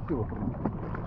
possível para mim.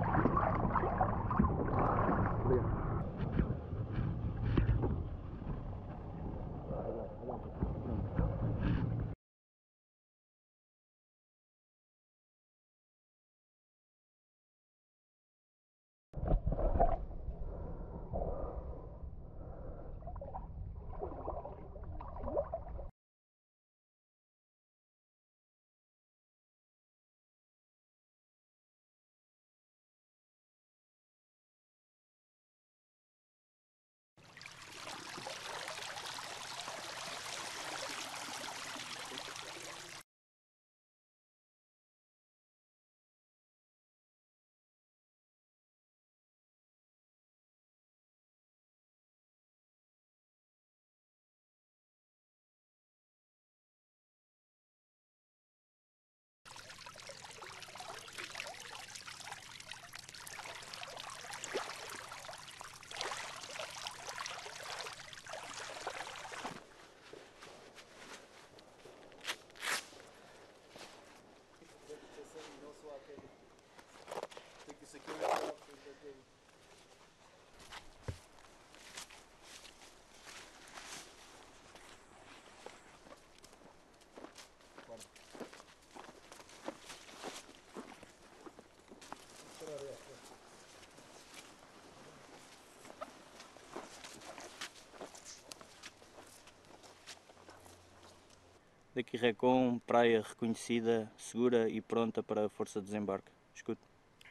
Daqui Recon, praia reconhecida, segura e pronta para a força de desembarque. Escute.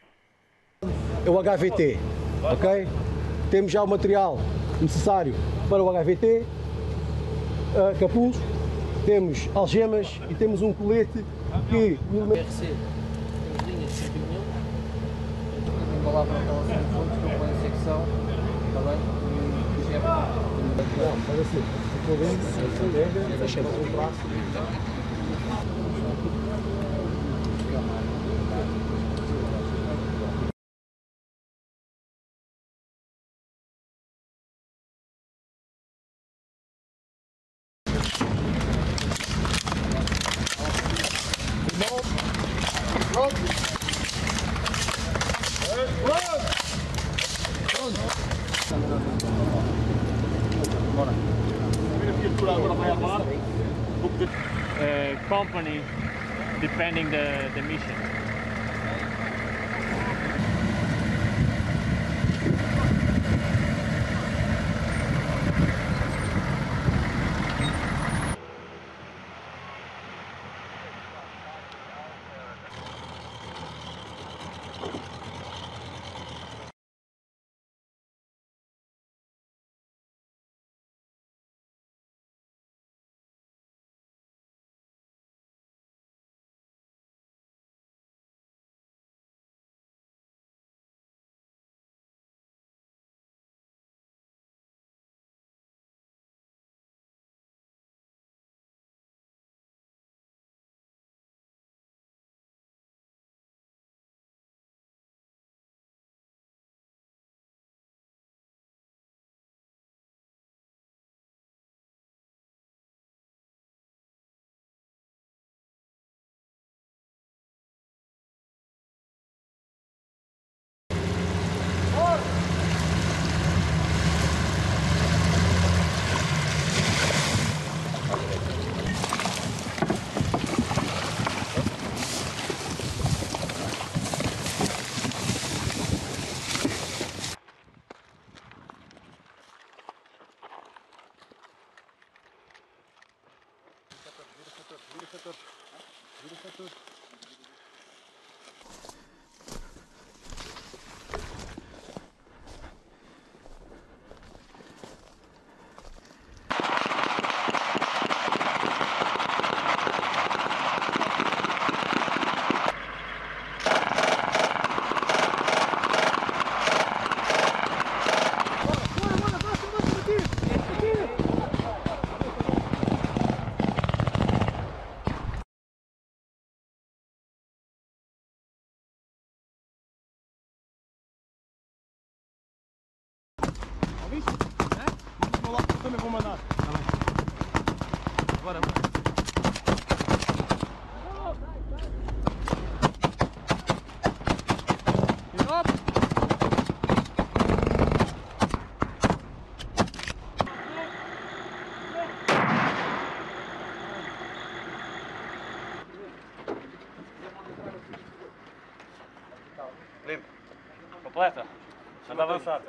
É o HVT, ok? Temos já o material necessário para o HVT, capuz, temos algemas e temos um colete que... PRC, temos linhas de 100 mil, eu vou lá para aquela zona de fontes, que eu ponho a secção, está bem? E o chefe... Não, faz assim, se for dentro, deixa um braço. Company depending the mission. Eu também vou mandar. Agora, agora. Atleta, anda avançado.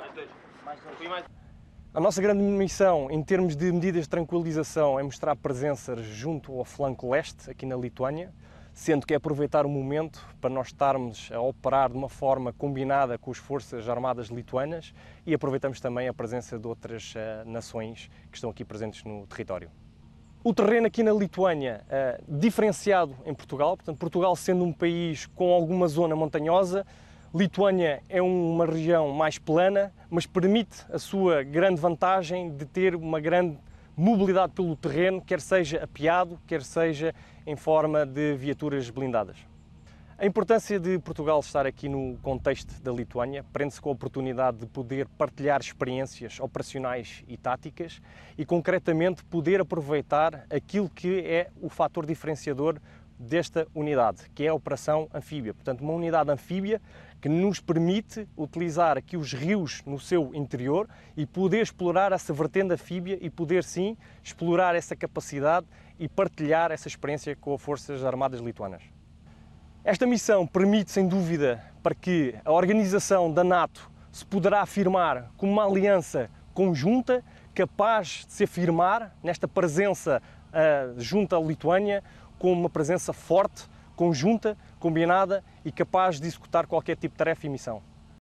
A nossa grande missão, em termos de medidas de tranquilização, é mostrar presença junto ao flanco leste, aqui na Lituânia, sendo que é aproveitar o momento para nós estarmos a operar de uma forma combinada com as Forças Armadas lituanas e aproveitamos também a presença de outras nações que estão aqui presentes no território. O terreno aqui na Lituânia é diferenciado em Portugal, portanto, Portugal sendo um país com alguma zona montanhosa, Lituânia é uma região mais plana, mas permite a sua grande vantagem de ter uma grande mobilidade pelo terreno, quer seja apeado, quer seja em forma de viaturas blindadas. A importância de Portugal estar aqui no contexto da Lituânia prende-se com a oportunidade de poder partilhar experiências operacionais e táticas e, concretamente, poder aproveitar aquilo que é o fator diferenciador desta unidade, que é a operação anfíbia. Portanto, uma unidade anfíbia que nos permite utilizar aqui os rios no seu interior e poder explorar essa vertente anfíbia e poder, sim, explorar essa capacidade e partilhar essa experiência com as Forças Armadas lituanas. Esta missão permite, sem dúvida, para que a organização da NATO se poderá afirmar como uma aliança conjunta, capaz de se afirmar nesta presença junto à Lituânia, com uma presença forte, conjunta, combinada e capaz de executar qualquer tipo de tarefa e missão.